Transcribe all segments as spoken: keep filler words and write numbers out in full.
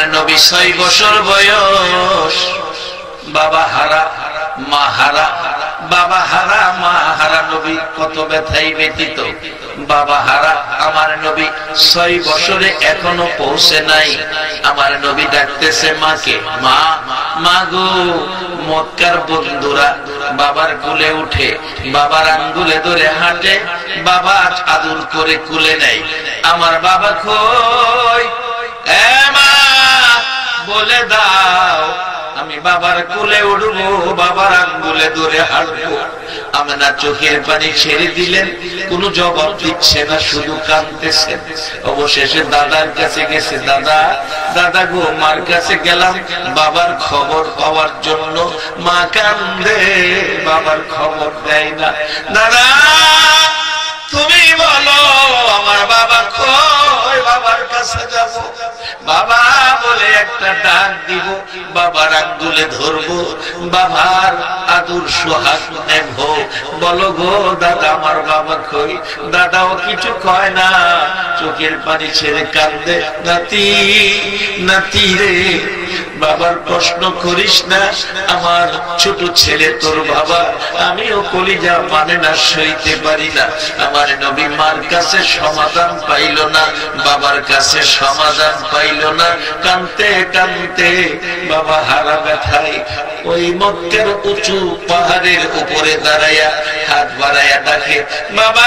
নবী ছয় বছর বয়স, বাবা হারা মা হারা, বাবা হারা মা হারা, নবী কত ব্যথায় ব্যতীত। বাবা হারা আমার নবী ছয় বছরে এখনো পৌঁছে নাই। আমার নবী ডাকতেছে মাকে, মা মা গো। মক্কার বন্ধুরা বাবার কুলে উঠে, বাবার আঙ্গুলে ধরে হাঁটে, বাবা আদর করে কুলে নেয়। আমার বাবা কই? এ মা বলে দাও আমি বাবার কোলে উঠবো, বাবার আঙ্গুলে ধরে হাঁটবো। আমেনা চোখের পানি ছেড়ে দিলেন, কোনো জবাব দিচ্ছে না, শুধু কাঁদতেছেন। অবশেষে দাদার কাছে গেছে, দাদা দাদা গো, মার কাছে গেলাম বাবার খবর পাওয়ার জন্য। মা কান্দে, বাবার খবর দেয় না। দাদা তুমি বলো আমার বাবা কই? বাবার কাছে যাব, বাবা বলে একটা ডাক দিব, বাবার আঙ্গুলে ধরবো, বাবার আদর সোহাগ নেব। বলো গো দাদা আমার বাবা কই? দাদাও কিছু কয় না, চোখের পানি ছেড়ে কান্দে। নাতি নাতি রে, বাবার প্রশ্ন করিস না, আমার ছোট ছেলে তোর বাবা, আমিও কলিজা মানে না, সইতে পারি না। আমার নবী মার কাছে সমাধান পাইল না, বাবার কাছে সমাধান পাইল না। কানতে কানতে বাবা হারা ব্যথায় ওই মক্কার উঁচু পাহাড়ের উপরে দাঁড়াইয়া হাত বাড়াইয়া ডাকে, বাবা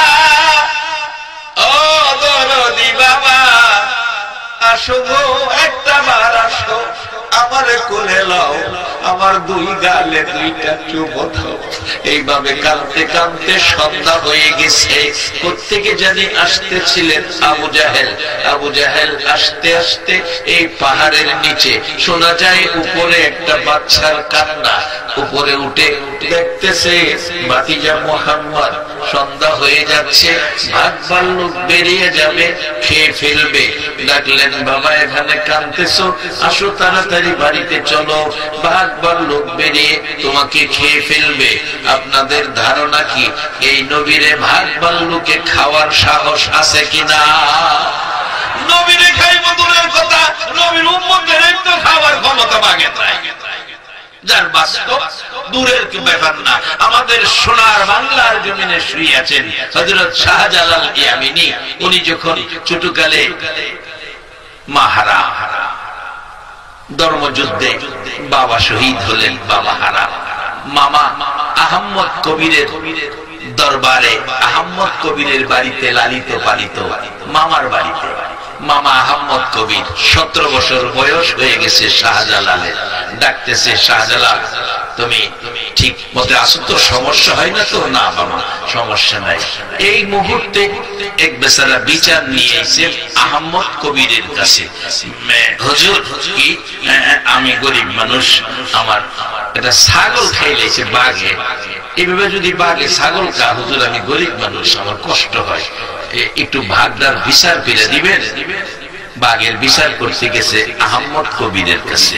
ও দরদি বাবা, আসো গো একটা বার আসো, আমারে কোলে লাও, আমার দুই গালে দুইটা চুমো দাও। এইভাবে কাঁদতে কাঁদতে সন্ধ্যা হয়ে গেছে। প্রত্যেকে জানি আসতেছিলেন আবু জাহেল। আবু জাহেল আসতে আসতে এই পাহাড়ের নিচে শোনা যায় উপরে একটা বাচ্চার কান্না। উপরে উঠে দেখতেছে ভাতিজা মুহাম্মদ, সন্ধ্যা হয়ে যাচ্ছে, ভাগ ভাল্লুক বেরিয়ে যাবে, খেয়ে ফেলবে। ডাকলেন, বাবা এখানে কাঁদতেছো, আসো তাড়াতাড়ি বাড়িতে চলো, ভাগ ভাল্লুক বেরিয়ে তোমাকে খেয়ে ফেলবে। আপনাদের ধারণা কি এই নবীরে ভাগ ভাল্লুকে খাওয়ার সাহস আছে কিনা? নবীরে খাইব দূরের কথা, নবীর উম্মতদের তো খাওয়ার ক্ষমতা ভাগে নাই। যার বাস্তব দূরের কি ব্যাপার না। আমাদের সোনার বাংলার জমিনে শুয়ে আছেন হযরত শাহজালাল ইয়ামিনী। উনি যখন ছোটকালে মাহারা ধর্মযুদ্ধে বাবা শহীদ হলেন, বাবা হারা, মামা আহম্মদ কবিরের দরবারে, আহম্মদ কবিরের বাড়িতে লালিত পালিত, মামার বাড়িতে। মামা আহম্মদ কবির সতেরো বছর বয়স হয়ে গেছে শাহজালালের। ডাকতেছে, শাহজালাল তুমি ঠিক মতো আসো তো, সমস্যা হয় না তো? না বাবা সমস্যা নাই। এই মুহূর্তে এক বেচারা বিচার নিয়ে এসে আহম্মদ কবিরের কাছে, হুজুর কি আমি গরিব মানুষ, আমার এটা ছাগল খাইলেছে বাঘে, এইভাবে যদি বাঘে ছাগল খা, হুজুর আমি গরিব মানুষ, আমার কষ্ট হয়, একটু ভাগদার বিচার করে দিবেন। বাঘের বিচার করতে গেছে আহম্মদ কবিরের কাছে।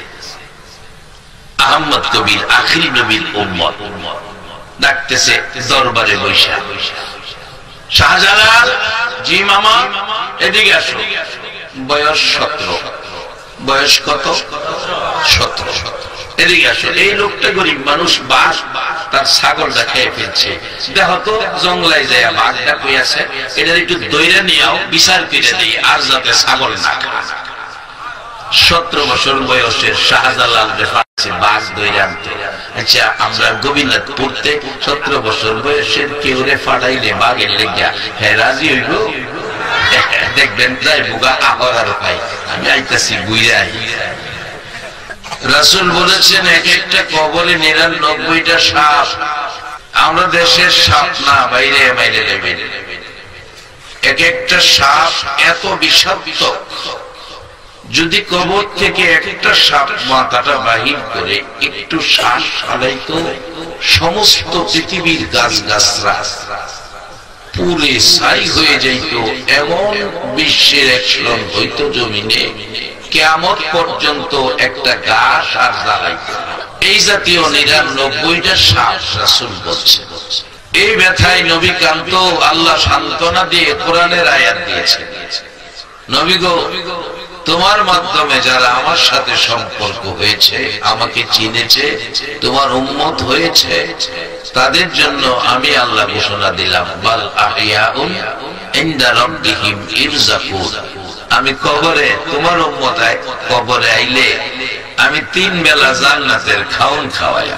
আহম্মদ কবির আখিরি নবীর উম্মত, ডাকতেছে দরবারে বৈশা, শাহজালাল জি মামা এদিকে আসো। বয়স সতেরো। বয়স কত? সতেরো। এদিকে আসো। এই লোকটা গরিব মানুষ, বাঘ তার ছাগলটা খেয়ে ফেলছে, দেখো তো জঙ্গলায় যায় বাঘটা কই আছে, এটা একটু দইরা নিয়েও বিচার করে দিই, আর যাতে ছাগল না খায়। সতেরো বছর বয়সের শাহজালাল বাঘ দইরা আনতে। আচ্ছা আমরা গোবিন্দ পড়তে সতেরো বছর বয়সের কেউ রে ফাটাইলে বাঘের লেগা হ্যাঁ রাজি হইব? দেখবেন যাই বুগা আহরার ভাই, আমি আইতাছি বুইরাই। রাসূল বলেছেন এক একটা কবরে নিরানব্বইটা সাপ। আমরা দেশের সাপ না, বাইরে বাইরে নেবেন। এক একটা সাপ এত বিষাক্ত, যদি কবর থেকে একটা সাপ মাথাটা বাহির করে একটু শ্বাস ফেলাইতো, সমস্ত পৃথিবীর গাছ গাছরা পুরে ছাই হয়ে যাইত। এমন বিশ্বের একশন হইতো জমিনে, কিয়ামত পর্যন্ত একটা গাছ আর দাঁড়াইতো না। এই জাতীয় নিরানব্বইটা সাপ রাসূল বলছে। এই ব্যথায় নবী কান্ত, আল্লাহ সান্ত্বনা দিয়ে কোরআনের আয়াত দিয়েছে, নবী গো তোমার মাধ্যমে যারা আমার সাথে সম্পর্ক হয়েছে, আমাকে চিনেছে, তোমার উম্মত হয়েছে, তাদের জন্য আমি আল্লাহ ঘোষণা দিলাম বাল আহিয়াউন ইনদা রাব্বিহিম ইরযাকুন। আমি কবরে, তোমার উম্মত কবরে আইলে আমি তিন বেলা জান্নাতের খাওন খাওয়াই।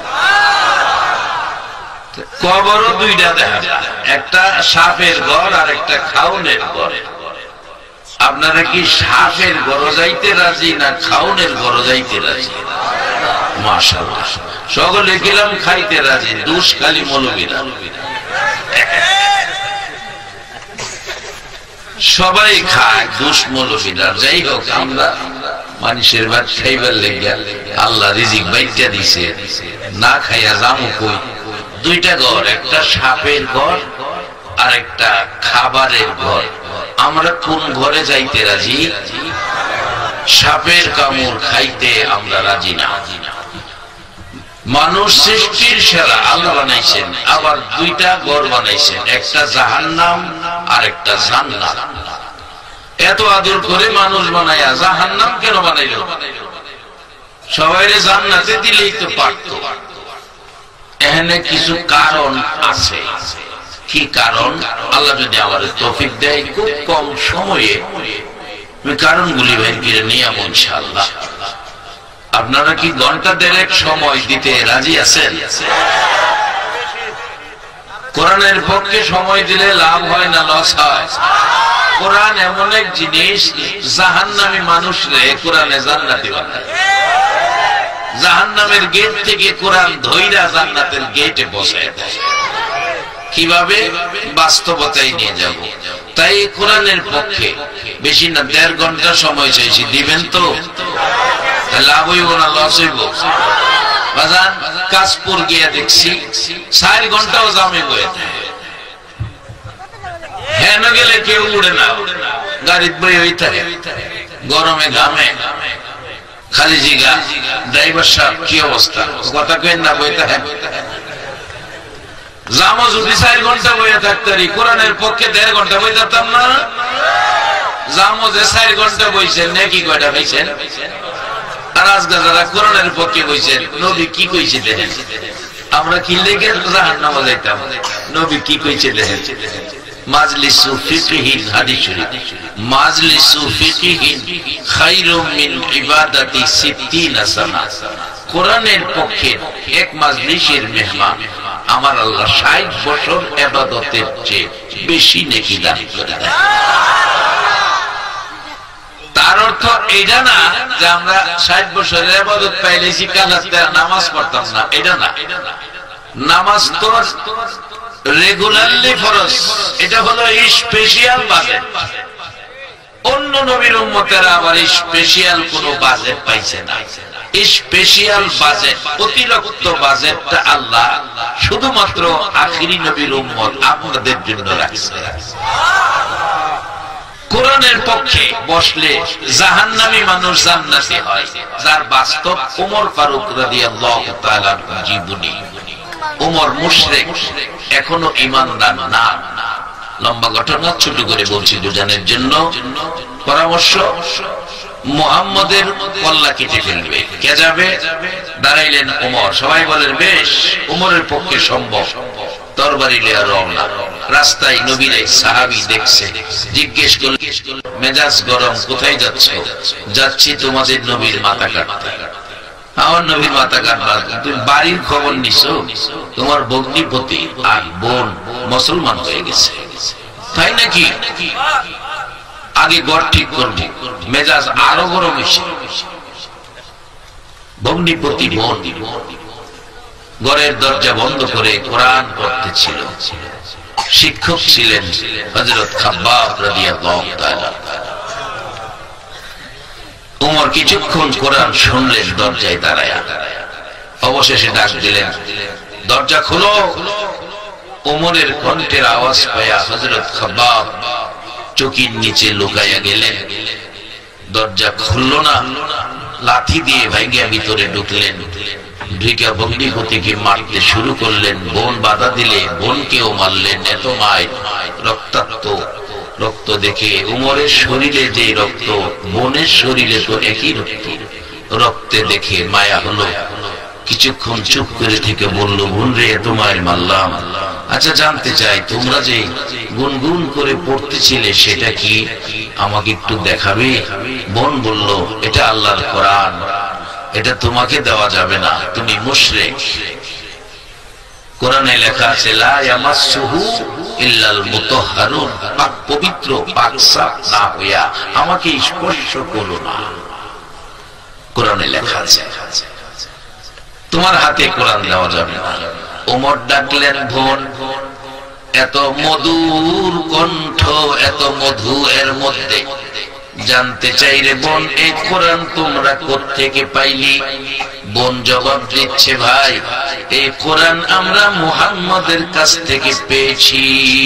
কবরও দুইটা দেখা, একটা সাপের ঘর আর একটা খাউনের ঘর। আপনারা কি সাপের ঘর যাইতে রাজি না খাউনের ঘর যাইতে রাজি? মাশাআল্লাহ, সকলে গেলাম খাইতে রাজি, দুষ খালি মৌলবীরা। সবাই খায়, দুষ মৌলবীরা। যাই হোক, আমরা মানুষের ভাত খাইবার লেগে আল্লাহ রিজিক বাইটা দিছে, না খাইয়া যামু কই? দুইটা ঘর, একটা সাপের ঘর আর একটা খাবারের ঘর। আমরা কোন ঘরে যাইতে রাজি? সাপের কামড় খাইতে আমরা রাজি না। মানুষ সৃষ্টির সেরা আল্লাহ বানাইছেন, আবার দুইটা ঘর বানাইছেন, একটা জাহান্নাম আর একটা জান্নাত। এত আদর করে মানুষ বানাইয়া জাহান্নাম কেন বানাইল? সবাইরে জান্নাতে দিলেই তো পারত। এখানে কিছু কারণ আছে। কি কারণ? আল্লাহ যদি আমার তৌফিক দেয়, খুব কম সময়ে আমি কারণগুলি বের করে নিয়ে আসবো ইনশাআল্লাহ। আপনারা কি ঘন্টা দেড়েক সময় দিতে রাজি আছেন? কোরআনের পক্ষে সময় দিলে লাভ হয় না লস হয়? কোরআন এমন এক জিনিস, জাহান্নামী মানুষরে কোরআনে জান্নাতি বানায়। জাহান্নামের গেট থেকে কোরআন ধইরা জান্নাতের গেটে বসায় দেয়। কিভাবে? বাস্তবতায় নিয়ে যাব। তাই কোরআনের পক্ষে বেশি না, দেড় ঘন্টা সময় চাইছি, দিবেন তো? লাভ হইব না লস হইব? বাজান, কাশপুর গিয়া দেখছি চার ঘন্টাও জামে বয়ে থাকে, হেন গেলে কেউ উড়ে না, গাড়ির বই হয়ে থাকে, গরমে ঘামে। খালি জিগা ড্রাইভার সাহেব কি অবস্থা, কথা কেন না বই থাকে? জামো যদি চার ঘন্টা বইয়া থাকতারি, কোরআনের পক্ষে দেড় ঘন্টা বই থাকতাম না? জামো যে চার ঘন্টা বইছেন, নাকি কয়টা পাইছেন? আর আজকে যারা কোরআনের পক্ষে বইছেন, নবী কি কইছে দেখেন। আমরা কি লেগে জাহান্নামে যাইতাম, নবী কি কইছে দেখেন। মাজলিসু ফিকহিন, হাদিস শরীফ, মাজলিসু ফিকহিন খায়রুম মিন ইবাদাতি সিত্তিনা সানা। কোরআনের পক্ষে এক মাজলিসের মেহমান আমার আল্লাহ ষাট বছর ইবাদতের চেয়ে বেশি নেকি দান করে দেয়। তার অর্থ এটা না যে আমরা ষাট বছরের ইবাদত পাইলেছি, কাল রাতে নামাজ পড়তাম না, এটা না। নামাজ তো রেগুলারলি ফরজ, এটা হলো স্পেশাল বাজেট। অন্য নবীর উম্মতেরা আবার স্পেশাল কোন বাজেট পাইছে না। স্পেশাল বাজেট, অতিরিক্ত বাজেটটা আল্লাহ শুধুমাত্র আখিরি নবীর উম্মত আপনাদের জন্য রাখছে। কোরআনের পক্ষে বসলে জাহান্নামী মানুষ জান্নাতি হয়, যার বাস্তব ওমর ফারুক রাদিয়াল্লাহু তাআলার জীবনী। ওমর মুশরিক, এখনো ঈমানদার না। লম্বা ঘটনা ছোট করে বলছি বোঝানোর জন্য। পরামর্শ, মুহাম্মাদের কল্লা কেটে ফেলবে, কে যাবে? দাঁড়াইলেন ওমর। সবাই বলেন বেশ, ওমরের পক্ষে সম্ভব। তরবারি লিয়া রওনা। রাস্তায় নবীর এক সাহাবী দেখছে, জিজ্ঞেস করল, মেজাজ গরম, কোথায় যাচ্ছ? যাচ্ছি তোমাদের নবীর মাথা কাটতে। আমার নবীর মাথা কাটবা? তুমি বাড়ির খবর নিছো? তোমার ভগ্নিপতি আর বোন মুসলমান হয়ে গেছে, তাই নাকি? আগে ঘর ঠিক করবো। মেজাজ আরো গরম হয়েছে। ভগ্নিপতি বোন ঘরের দরজা বন্ধ করে কোরআন পড়তেছিল। শিক্ষক ছিলেন হযরত খাব্বাব রাদিয়াল্লাহু তাআলা। ওমর কিছুক্ষণ কোরআন শুনলেন দরজায় দাঁড়ায়া। অবশেষে ডাক দিলেন, দরজা খোলো। ওমরের কণ্ঠের আওয়াজ পায়া হযরত খাব্বাব চকির নিচে লুকাইয়া গেলেন। দরজা খুলল না, লাঠি দিয়ে ভাইগিয়া ভিতরে ঢুকলেন। ঢুকে ভগ্নিপতিকে মারতে শুরু করলেন। বোন বাধা দিলে বোনকেও মারলেন। এত মায়, রক্তাক্ত রক্ত দেখে উমরের শরীরে যে রক্ত, বোনের শরীরে তো একই রক্ত, রক্তে দেখে মায়া হলো। কিছুক্ষণ চুপ করে থেকে বলল, বোন রে এত মায়ের মারলাম, আচ্ছা জানতে চাই তোমরা যে গুনগুন করে পড়তেছিলে সেটা কি, আমাকে একটু দেখাবে? বোন বলল, এটা আল্লাহর কোরআন, এটা তোমাকে দেওয়া যাবে না, তুমি মুশরিক। কোরআনে লেখা আছে লা ইয়ামাসসুহু ইল্লাল মুতাহহারুন, পাক পবিত্র পাক সাফ না হইয়া আমাকে স্পর্শ করো না। কোরআনে লেখা আছে তোমার হাতে কোরআন দেওয়া যাবে না। ওমর ডাকলেন, বোন, এত মধুর কণ্ঠ, এত মধু এর মধ্যে, জানতে চাই রে বোন এই কোরআন তোমরা কোত্থেকে পাইলি? বোন জবাব দিচ্ছে, ভাই এই কোরআন আমরা মুহাম্মদের কাছ থেকে পেয়েছি।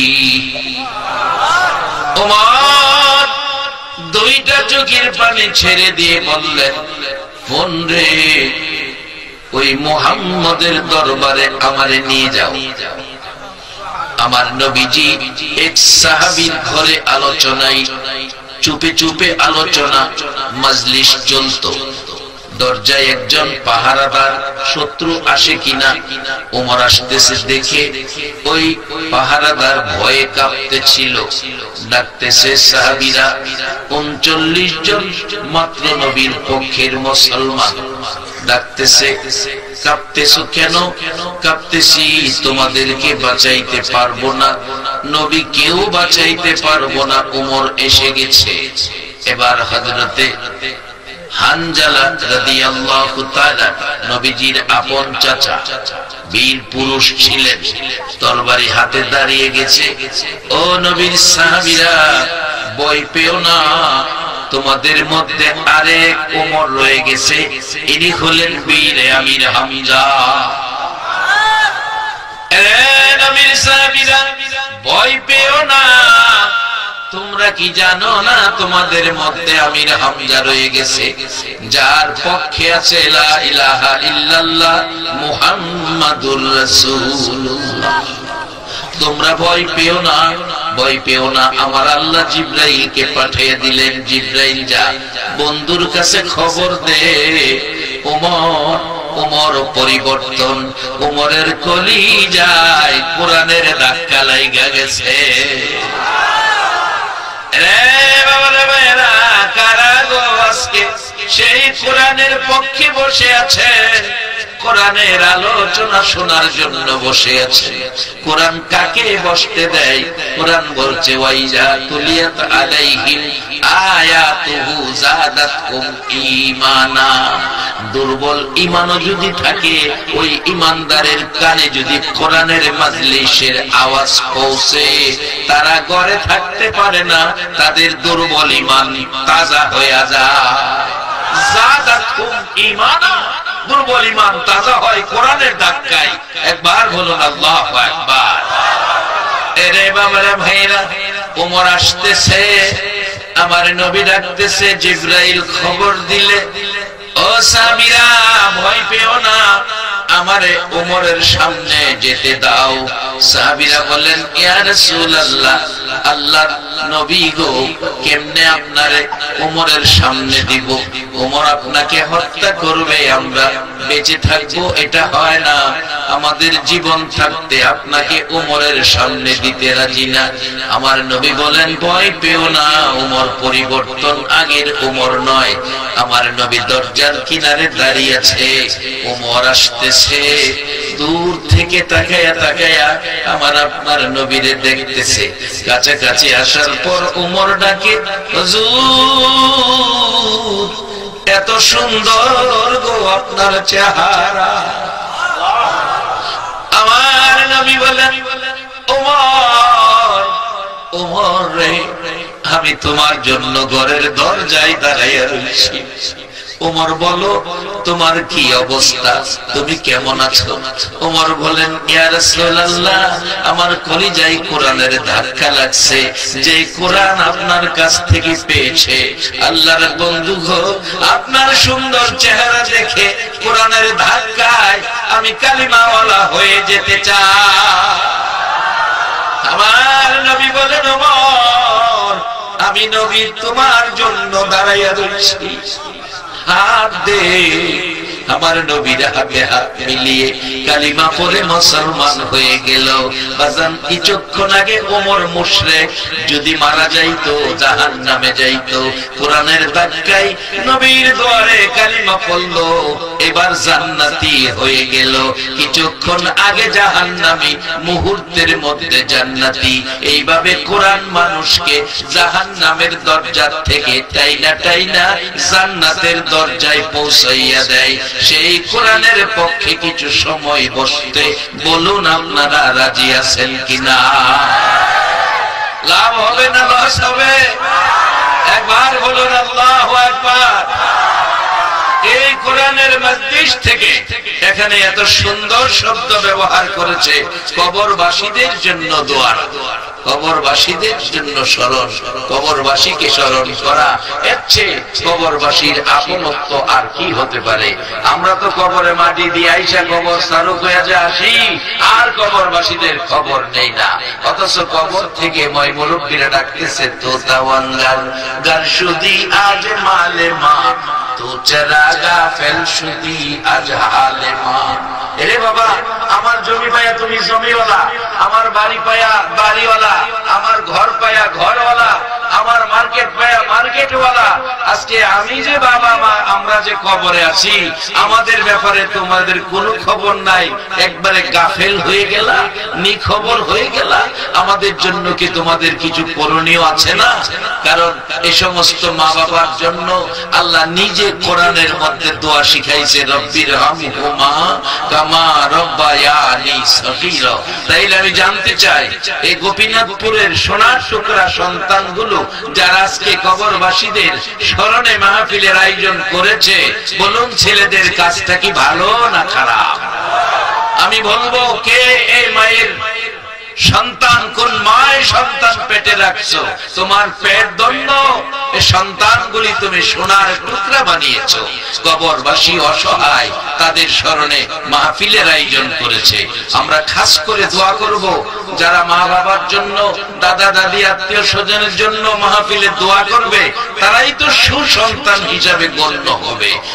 ওমর দুইটা চোখের পানি ছেড়ে দিয়ে বললেন, বোন রে ওই মুহাম্মদের দরবারে আমারে নিয়ে যাও। আমার নবীজি এক সাহাবীর ঘরে আলোচনায় চুপে চুপে আলোচনা মজলিস চলতো। দরজায় একজন পাহারাদার, শত্রু আসে কিনা ওমর আসতেছে দেখে ওই পাহারাদার ভয়ে কাঁপতেছিল। ডাকতেছে সাহাবীরা, উনচল্লিশ জন মাত্র নবীর পক্ষের মুসলমান। ডাকতেছে, কাঁপতেছো কেন? কাঁপতেছি তোমাদেরকে বাঁচাইতে পারবো না, নবী কেউ বাঁচাইতে পারবো না, ওমর এসে গেছে। এবার হযরতে হানজালা রাদিয়াল্লাহু তাআলা, নবীজির আপন চাচা, বীর পুরুষ ছিলেন, তরবারি হাতে দাঁড়িয়ে গেছে। ও নবীর সাহাবীরা, ভয় পেও না, তোমাদের মধ্যে আরেক ওমর রয়ে গেছে, ইনি হলেন বীর আমির হামজা। এ নবীর সাহাবীরা, ভয় পেও না, তোমরা কি জানো না তোমাদের মধ্যে আমির হামজা রয়ে গেছে, যার পক্ষে আছে লা ইলাহা ইল্লাল্লাহ মুহাম্মাদুর রাসূলুল্লাহ। তোমরা ভয় পেও না, ভয় পেও না, আমার আল্লাহ জিবরাইলকে পাঠিয়ে দিলেন, জিবরাইল যা বন্ধুর কাছে খবর দে ওমর, ওমর পরিবর্তন, ওমরের কলিজায় কোরআনের ধাক্কা লাগা গেছে। সেই কোরআনের পক্ষে বসে আছেন, কোরআনের আলোচনা শোনার জন্য বসে আছে। কোরআন কাকে বসতে দেয়? কোরআন বলছে ওয়াইজা তুলিয়াত আলাইহিম আয়াতুহু যাদাতহুম ঈমানা। দুর্বল ঈমানও যদি থাকে, ওই ঈমানদারের কানে যদি কোরআনের মাজলিসের আওয়াজ পৌঁছে, তারা ঘরে থাকতে পারে না, তাদের দুর্বল ঈমান তাজা হয়ে যায়। যাদাতহুম ঈমানা, দুর্বল ঈমান তাজা হয় কোরআনের ধাক্কায়। একবার বলুন আল্লাহু আকবার। এরে বাবারা ভাইরা, ওমর আসতেছে, আমার নবী ডাকতেছে, জিবরাইল খবর দিলে, ও সাহাবীরা ভয় পেও না, আমারে ওমরের সামনে যেতে দাও। সাহাবীরা বলেন, ইয়া রাসূলুল্লাহ, আল্লাহর নবী গো, কেমনে আপনারে ওমরের সামনে দিব? ওমর আপনাকে হত্যা করবে, আমরা বেঁচে থাকবো, এটা হয় না। আমাদের জীবন থাকতে আপনাকে ওমরের সামনে দিতে রাজি না। আমার নবী বলেন, ভয় পেও না, ওমর পরিবর্তন, আগের ওমর নয়। আমার নবী দরজার কিনারে দাঁড়িয়ে আছে, ওমর আসতেছে, দূর থেকে তাকায়া তাকায়া আমার আপনার নবীরে দেখতেছে। কাছাকাছি আসার পর ওমর ডাকে, হুজুর এত সুন্দর গো আপনার চেহারা। আমার নবী বলেন, ওমর, ওমর রে, আমি তোমার জন্য ঘরের দরজায় দাঁড়াইয়া রয়েছি। ওমর বলো, তোমার কি অবস্থা, তুমি কেমন আছো? ওমর বলেন, ইয়া রাসূলুল্লাহ, আমার কলিজায় কোরআনের ধাক্কা লাগছে, যে কোরআন আপনার কাছ থেকে পেয়েছে। আল্লাহর বন্ধু গো, আপনার সুন্দর চেহারা দেখে কোরআনের ধাক্কায় আমি কালিমাওয়ালা হয়ে যেতে চাই। আমার নবী বলেন ওমর আমি নবী তোমার জন্য দাঁড়াইয়া রইছি হাত দে আমার নবীর হাতে হাত মিলিয়ে কালিমা পড়ে মুসলমান হয়ে গেল বাজান কিছুক্ষণ আগে ওমর মুশরিক যদি মারা যাইতো জাহান্নামে যাইতো কোরআনের ধাক্কায় নবীর দুয়ারে কালিমা পড়লো এবার জান্নাতি হয়ে গেল কিছুক্ষণ আগে জাহান্নামী মুহূর্তের মধ্যে জান্নাতি এইভাবে কোরআন মানুষকে জাহান্নামের দরজা থেকে টাইনা টাইনা জান্নাতের দরজায় পৌঁছাইয়া দেয় সেই কোরআনের পক্ষে কিছু সময় বসতে বলুন আপনারা রাজি আছেন কিনা লাভ হবে না লস হবে একবার বলুন আল্লাহু আকবার এই কোরআনের মজলিস থেকে এখানে এত সুন্দর শব্দ ব্যবহার করেছে কবরবাসীদের জন্য দোয়া কবরবাসীদের জন্য স্মরণ কবরবাসীকে স্মরণ করা এর চেয়ে কবরবাসীর আপনত্ব আর কি হতে পারে আমরা তো কবরে মাটি দিয়ে আইসা কবর সারুক হয়ে যা আসি আর কবরবাসীদের খবর নেই না অথচ কবর থেকে ময় মুরব্বীরা ডাকতেছে তো তাওয়াঙ্গাল গারশুদি আজ মালে মা তো চরাগা ফেলশুদি আজ হালে মা এরে বাবা আমার জমি পায়া তুমি জমিওয়ালা আমার বাড়ি পায়া বাড়িওয়ালা আমার ঘর পায়া ঘরওয়ালা আমার মার্কেট পায়া মার্কেটওয়ালা আজকে আমি যে বাবা মা আমরা যে কবরে আছি আমাদের ব্যাপারে তোমাদের কোনো খবর নাই একবারে গাফেল হয়ে গেলা নিখবর হয়ে গেলা আমাদের জন্য কি তোমাদের কিছু করণীয় আছে না কারণ এই সমস্ত মা বাবার জন্য আল্লাহ নিজে কোরআনের মধ্যে দোয়া শিখাইছে রব্বির হামহুমা কামা রব্বায়ানি সগীরা তাইলে আমি জানতে চাই এই গোপীনাথপুরের সোনার টুকরা সন্তানগুলো যারা আজকে কবরবাসীদের স্মরণে মাহফিলের আয়োজন করেছে বলুন ছেলেদের কাজটা কি ভালো না খারাপ আমি বলবো কে এই মায়ের সন্তান কোন মায়ের সন্তান পেটে রাখছো তোমার পেট দণ্ড এই সন্তানগুলি তুমি সোনার টুকরা বানিয়েছো কবরবাসী অসহায় তাদের স্মরণে মাহফিলের আয়োজন করেছে আমরা খাস করে দোয়া করব যারা মা বাবার জন্য দাদা দাদি আত্মীয় স্বজনের জন্য মাহফিলে দোয়া করবে তারাই তো সুসন্তান হিসাবে গণ্য হবে